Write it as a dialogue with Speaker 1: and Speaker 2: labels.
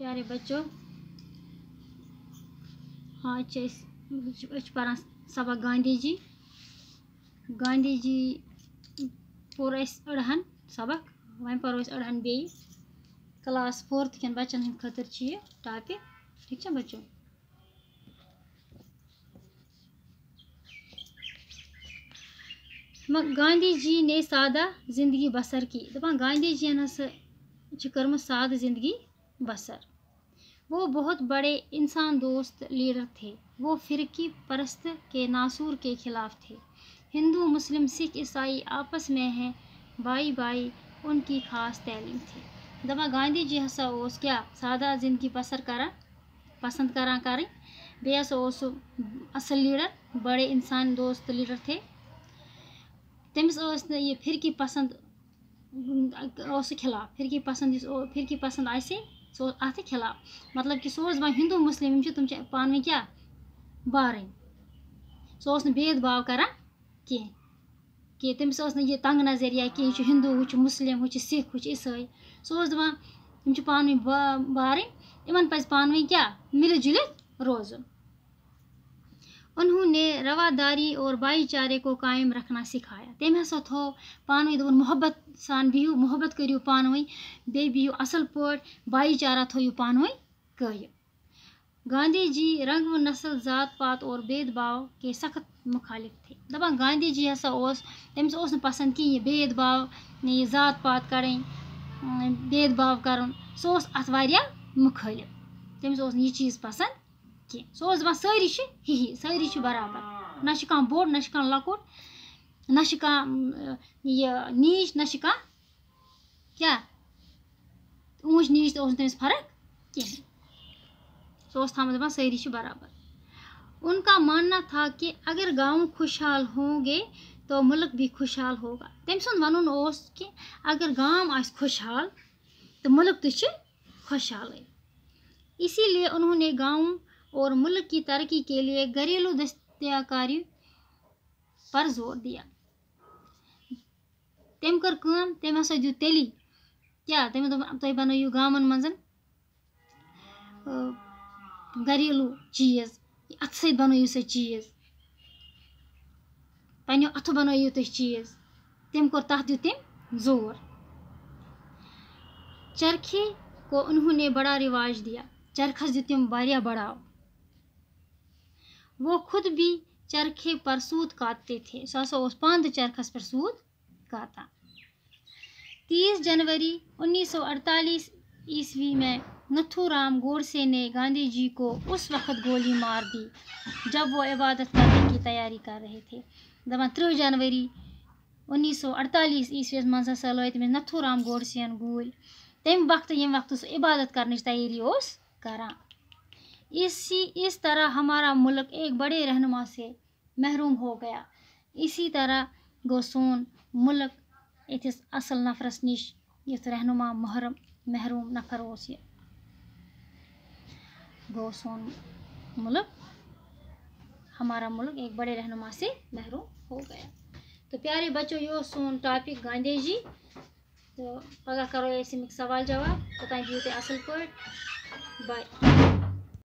Speaker 1: پیارے بچوں ہاں پران سبق گاندھی جی پور اڑہن سبق وۄنۍ پرو اڑہن بیٚیہِ کلاس 4th کٮ۪ن بچن ہٕنٛدِ خٲطرٕ چھُ یہِ ٹاپک ٹھیک چھا بچوں گاندھی جی نے سادہ زندگی بسر کی دپان گاندھی جی ہسا چھِ کٔرمٕژ سادہ زندگی بسر وہ بہت بڑے انسان دوست لیڈر تھے وہ فرقی پرست کے ناصور کے خلاف تھے ہندو مسلم سکھ عیسائی آپس میں ہیں بائی بائی ان کی خاص تعلیم تھی دپان گاندھی جی ہسا اوس کیا سادہ زندگی بسر کران پسند کران کرٕنۍ بیٚیہِ ہسا اوس سُہ اصل لیڈر بڑے انسان دوست لیڈر تھے تٔمِس ٲس نہٕ یہِ فرقی پسند اوس سُہ خلاف فرقی پسند آسہِ سُہ اوس اتھ خلاف مطلب کہ سُہ اوس دپان ہندو مسلم یِم چھِ تِم چھِ پانہٕ ؤنۍ کیٛاہ بارٕنۍ سُہ اوس نہٕ بید باو کران کینٛہہ تٔمِس ٲس نہٕ یہِ تنگ نظر یا کینٛہہ یہِ چھُ ہندوٗ ہُہ چھُ مسلم ہُہ چھُ سکھ ہُہ چھُ عیسٲے سُہ اوس دپان یِم چھِ پانہٕ ؤنۍ بارٕنۍ یِمن پزِ پانہٕ ؤنۍ کیٛاہ مِلِتھ جُلِتھ روزُن انہوں نے رواداری اور بھائی چارے کو قائم رکھنا سکھایا تٔمۍ ہسا تھوو پانہٕ ؤنۍ دوٚپُن محبت سان بِہِو محبت کٔرِو پانہٕ ؤنۍ بیٚیہِ بِہِو اصل پٲٹھۍ بھائی چارہ تھٲیِو پانہٕ ؤنۍ قٲیِم گاندھی جی رنگ و نسل ذات پات اور بید باو کے سخت مخالف تھے دپان گاندھی جی ہسا اوس تٔمِس اوس نہٕ پسند کینٛہہ یہِ بید باو یہِ ذات پات کڑٕنۍ بید باو کرُن سُہ اوس اتھ واریاہ مخٲلف تٔمِس اوس نہٕ یہِ چیٖز پسند کینٛہہ سُہ اوس دپان سٲری چھِ ہِہی سٲری چھِ برابر نہ چھُ کانٛہہ بوٚڑ نہ چھُ کانٛہہ لۄکُٹ نہ چھُ کانٛہہ یہِ نیٖچ نہ چھُ کانٛہہ کیٛاہ اونچ نیٖچ تہِ اوس نہٕ تٔمِس فرق کینٛہہ سُہ اوس تھاوان دپان سٲری چھِ برابر ان کا ماننا تھا کہ اگر گاؤں خوشحال ہوں گے تو ملک بھی خوشحال ہوگا تٔمۍ سُنٛد وَنُن اوس کہ اگر گام آسہِ خوشحال تو ملک تہِ چھُ خوشحالٕے اسی لیے انہوں نے گاؤں اور ملک کی ترقی کے لیے گھریلو دستیاکاری پر زور دیا تٔمۍ کٔر کٲم تٔمۍ ہسا دیُت تیٚلی کیٛاہ تٔمۍ دوٚپ تُہۍ بنٲیِو گامن منٛز گھریلو چیٖز اتھٕ سۭتۍ بنٲیِو سا چیٖز پنٛنیو اَتھو بنٲیِو تُہۍ چیٖز تتھ دیُت تٔمۍ زور چرخے کو انہوں نے بڑا رواج دیا چرخس دیُت تٔمۍ واریاہ بڑاو وہ خود بھی چرخے پر سوت کاٹتے تھے سُہ ہسا اوس پانہٕ تہِ چرخس پٮ۪ٹھ سوت کاتان 30 जनवरी 1948 عیسوی میں نتھو رام گوڈسے نے گاندھی جی کو اس وقت گولی مار دی جب وہ عبادت کرنے کی تیاری کر رہے تھے دپان 30 جنوری 1948 عیسویس منٛز ہسا لٲے تٔمِس نتھو رام گوڈسین گوٗلۍ تمہِ وقتہٕ ییٚمہِ وقتہٕ سُہ عبادت کرنٕچ تیٲری اوس کران اس طرح ہمارا ملک ایک بڑے رہنما سے محروم ہو گیا اسی طرح گوٚو سون ملک یِتھِس اصل نفرس نِش یُتھ رہنما محروم نفر اوس یہِ گوٚو سون ملک ہمارا ملک ایک بڑے رہنما سے محروم ہو گیا تو پیارے بچوں یہ اوس سون ٹاپک گاندھی جی تو پگاہ کرو أسۍ اَمِکۍ سوال جواب توٚتام بِہِو تُہۍ اصل پٲٹھۍ باے